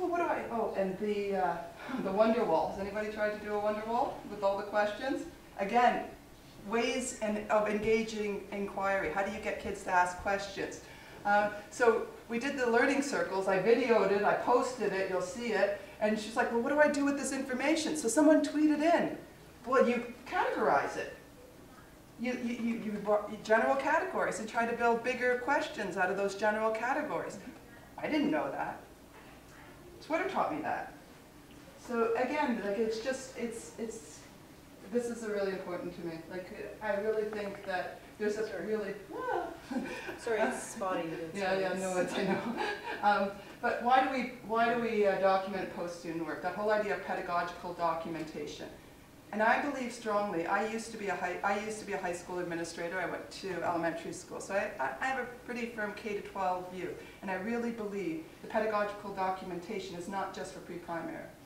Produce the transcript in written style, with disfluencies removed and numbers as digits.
well, what do I, oh, and the Wonderwalls. Anybody tried to do a Wonderwall with all the questions? Again, ways of engaging inquiry. How do you get kids to ask questions? So we did the learning circles. I videoed it, I posted it, you'll see it. And she's like, well, what do I do with this information? So someone tweeted in. Well, you categorize it. You general categories and try to build bigger questions out of those general categories. I didn't know that. Twitter taught me that. So again, like this is really important to me. Like I really think that there's a really, sorry, it's spotty. Yeah, no, I know. But why do we document post-student work? That whole idea of pedagogical documentation. And I believe strongly. I used to be a high school administrator. I went to elementary school, so I have a pretty firm K-12 view. And I really believe the pedagogical documentation is not just for pre-primary.